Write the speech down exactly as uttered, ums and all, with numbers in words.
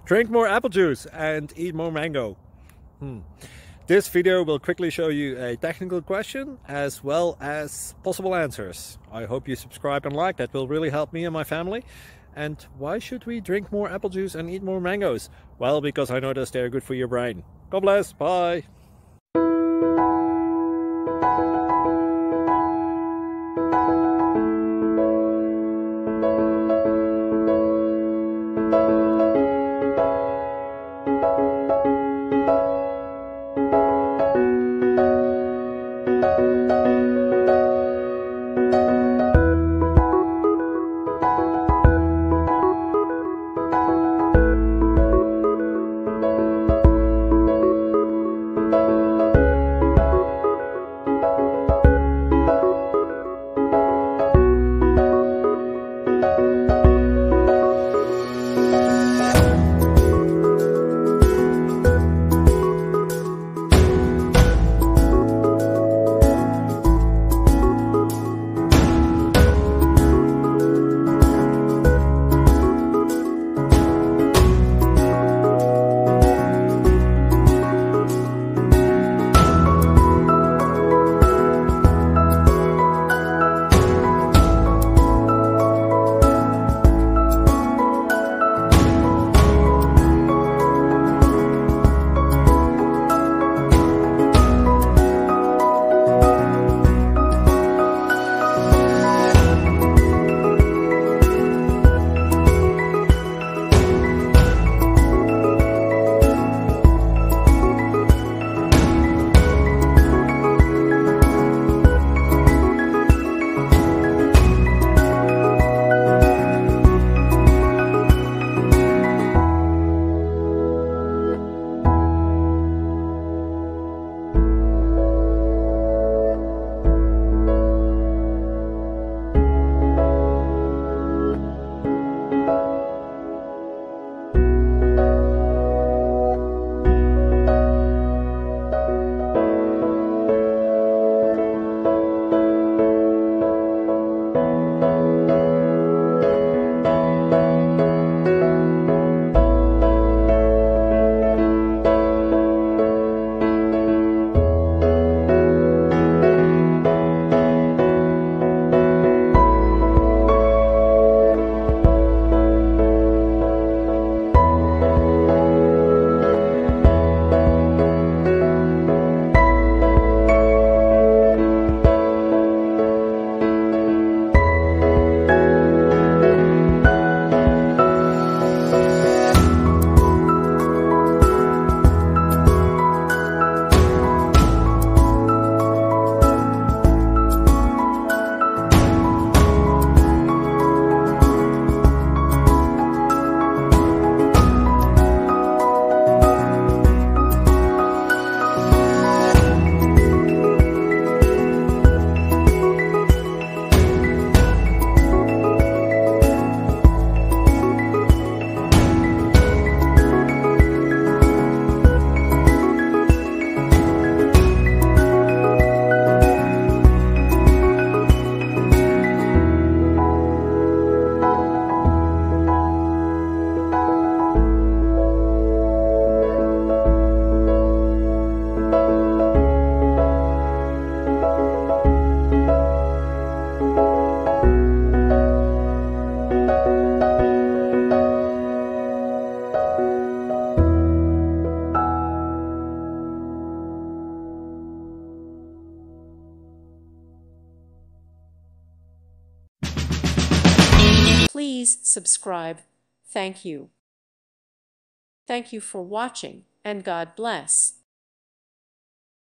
Drink more apple juice and eat more mango. Hmm. This video will quickly show you a technical question as well as possible answers. I hope you subscribe and like, that will really help me and my family. And why should we drink more apple juice and eat more mangoes? Well, because I noticed they're good for your brain. God bless, bye! Please subscribe. Thank you. Thank you for watching, and God bless.